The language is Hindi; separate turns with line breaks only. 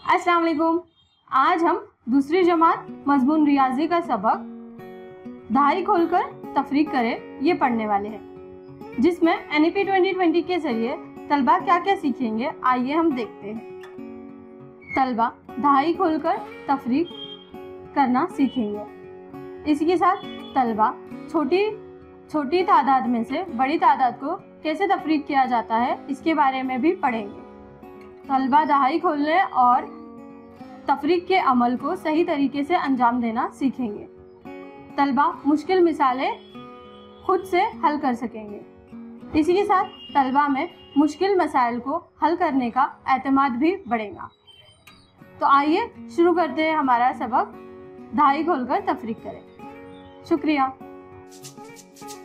अस्सलाम वालेकुम। आज हम दूसरी जमात मजमून रियाजी का सबक दहाई खोलकर तफरीक करे ये पढ़ने वाले हैं, जिसमें NEP 2020 के जरिए तलबा क्या क्या सीखेंगे आइए हम देखते हैं। तलबा दहाई खोलकर तफरीक करना सीखेंगे। इसी के साथ तलबा छोटी तादाद में से बड़ी तादाद को कैसे तफरीक किया जाता है इसके बारे में भी पढ़ेंगे। तलबा दहाई खोलने और तफरीक के अमल को सही तरीके से अंजाम देना सीखेंगे। तलबा मुश्किल मिसालें खुद से हल कर सकेंगे। इसी के साथ तलबा में मुश्किल मसाइल को हल करने का एतमाद भी बढ़ेगा। तो आइए शुरू करते हैं हमारा सबक दहाई खोलकर तफरीक करें। शुक्रिया।